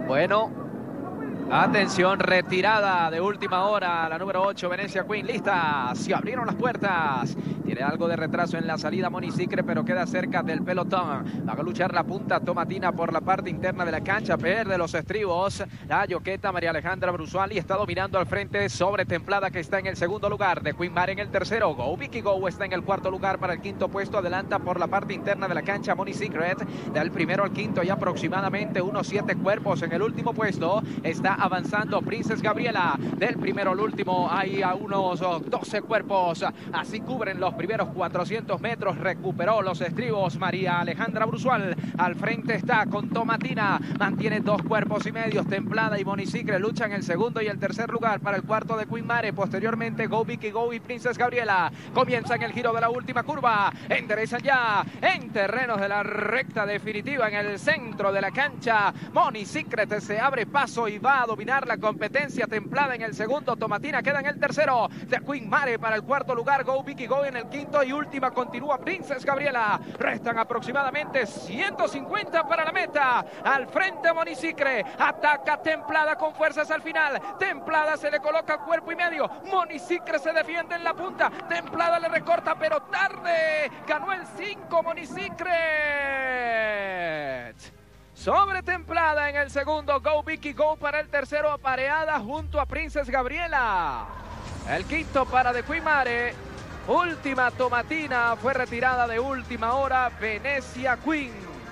Bueno, atención, retirada de última hora, la número 8, Venecia Queen, lista, se abrieron las puertas. Tiene algo de retraso en la salida Moni Sicre, pero queda cerca del pelotón. Va a luchar la punta Tomatina por la parte interna de la cancha, pierde los estribos. La yoqueta María Alejandra Brusuali está dominando al frente sobre Templada, que está en el segundo lugar. De Queen Mare en el tercero. Go Vicky Go está en el cuarto lugar para el quinto puesto. Adelanta por la parte interna de la cancha Moni Secret. Del primero al quinto y aproximadamente unos 7 cuerpos en el último puesto. Está avanzando Princess Gabriela. Del primero al último hay a unos 12 cuerpos. Así cubren los primeros 400 metros. Recuperó los estribos María Alejandra Brusual. Al frente está con Tomatina. Mantiene 2 cuerpos y medio. Templada y Moni Secret luchan el segundo y el tercer lugar para el cuarto de Queen Mare. Posteriormente Go Vicky Go y Princess Gabriela. Comienzan el giro de la última curva. Enderezan ya en terrenos de la recta definitiva en el centro de la cancha. Moni Secret se abre paso y va a dominar la competencia. Templada en el segundo. Tomatina queda en el tercero. De Queen Mare para el cuarto lugar. Go Vicky Go en el quinto y última continúa Princess Gabriela. Restan aproximadamente 150 para la meta. Al frente Moni Secret. Ataca Templada con fuerzas al final. Templada se le coloca cuerpo y medio. Moni Secret se defiende en la punta. Templada le recorta pero tarde. Ganó el 5 Moni Secret. Sobre Templada en el segundo. Go Vicky Go para el tercero. Apareada junto a Princess Gabriela. El quinto para De Queen Mare. Última Tomatina. Fue retirada de última hora Venecia Queen.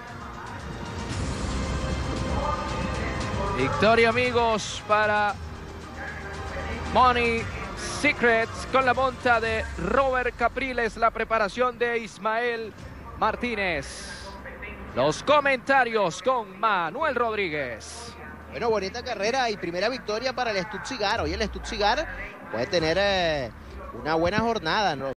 Victoria, amigos, para Moni Secret con la monta de Robert Capriles, la preparación de Ismael Martínez. Los comentarios con Manuel Rodríguez. Bueno, bonita carrera y primera victoria para el Stuttgart. Hoy el Stuttgart puede tener una buena jornada, ¿no?